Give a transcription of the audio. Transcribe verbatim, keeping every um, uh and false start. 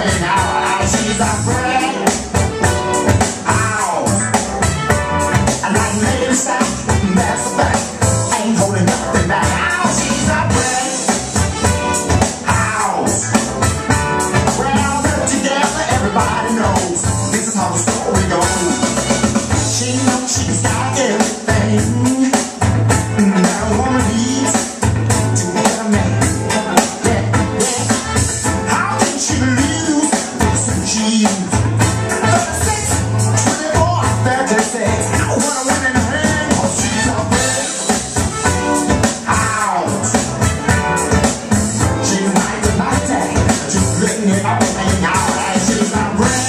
hang out. She's a friend. Ow. I like lady style, that's a fact. Ain't holding nothing back. Ow, she's a friend. Ow. Well, put together, everybody knows this is how the story goes. She knows she's got everything that a woman needs to get a man. Yeah, yeah. How can she lose this she used? thirty-six, twenty-four, thirty-six. I want a woman in her hand, oh, she's a friend. Ow. She's like a night, just letting it all hang out. She's a friend.